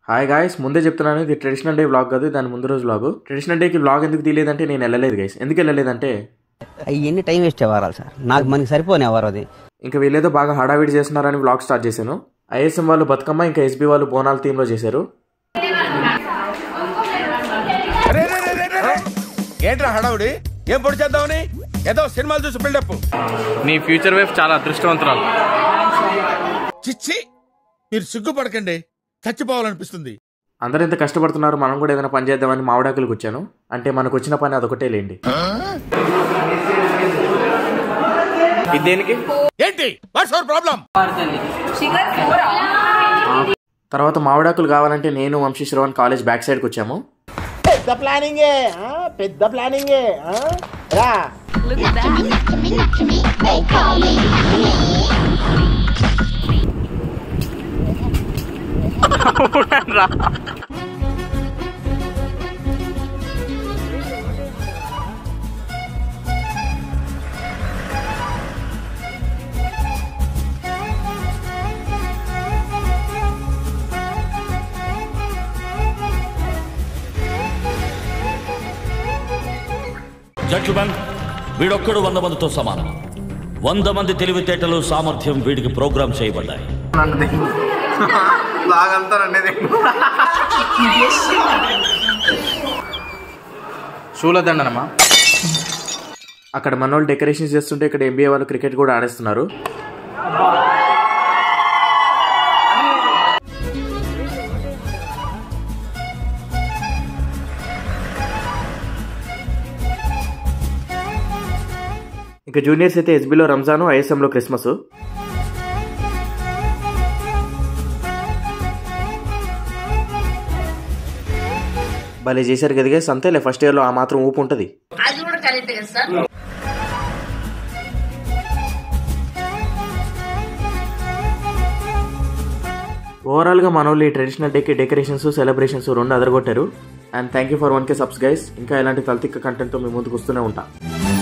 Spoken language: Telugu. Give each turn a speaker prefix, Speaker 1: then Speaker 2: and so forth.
Speaker 1: హాయ్ గాయ్స్, ముందే చెప్తున్నాను, ఇది ట్రెడిషనల్ డే వ్లాగ్ కాదు, దాని ముందు రోజు వ్లాగ్. ట్రెడిషనల్ డేకి వ్లాగ్ ఎందుకు తీయలేదంటే నేను వెళ్ళలేదు గైస్. ఎందుకు వెళ్ళలేదంటే
Speaker 2: ఎన్ని టైం వేస్ట్ అవ్వాలి సార్, నాకు మనకి సరిపోని ఎవరు అది.
Speaker 1: ఇంకా వీళ్ళేదో బాగా హడావిడి చేస్తున్నారని వ్లాగ్ స్టార్ట్ చేశాను. ఐఎస్ఎం వాళ్ళు బతుకమ్మ, ఇంకా ఎస్బీ వాళ్ళు బోనాల థీమ్లో చేశారు.
Speaker 3: ఏంట్రా హడావుడి? ఏం పొడి చేద్దామని ఏదో సినిమాలు చూసి బిల్డప్.
Speaker 1: నీ ఫ్యూచర్ వైఫ్ చాలా అదృష్టవంతురాలు.
Speaker 3: చిచ్చి, మీరు సిగ్గుపడకండి, చచ్చిపోవాలనిపిస్తుంది.
Speaker 1: అందరూ ఇంత కష్టపడుతున్నారు, మనం కూడా ఏదైనా పని చేద్దామని మామిడాకులకు వచ్చాను. అంటే మనకు వచ్చిన పని అదొకటే లేండి. ఇది దేనికి?
Speaker 3: ఏంటి వాట్స్ అవర్ ప్రాబ్లం?
Speaker 1: తర్వాత మామిడాకులు కావాలంటే నేను వంశీ శ్రవణ్ కాలేజ్ బ్యాక్ సైడ్కి వచ్చాము.
Speaker 4: పెద్ద ప్లానింగే రా.
Speaker 5: జడ్జిమెన్, వీడొక్కడు 100 మందితో సమానం. 100 మంది తెలివితేటలు, సామర్థ్యం వీడికి ప్రోగ్రామ్ చేయబడ్డాయి.
Speaker 1: షూలదండనమ్మా. అక్కడ మన వాళ్ళు డెకరేషన్స్ చేస్తుంటే ఇక్కడ ఎంబీఏ వాళ్ళు క్రికెట్ కూడా ఆడేస్తున్నారు. ఇక జూనియర్స్ అయితే ఎస్బీలో రంజాను, ఐఎస్ఎంలో క్రిస్మస్. భలే చేశారు కదా గైస్. అంతేలే, ఫస్ట్ ఇయర్లో ఆ మాత్రం ఊపు ఉంటుంది. ఓవరాల్గా మన వాళ్ళు ఈ ట్రెడిషనల్ డేకి డెకరేషన్స్, సెలబ్రేషన్స్ రెండు అదరగొట్టారు. And thank you for 1K subs guys. ఇంకా ఇలాంటి తలతిక్క కంటెంట్తో మీ ముందుకు వస్తూనే ఉంటా.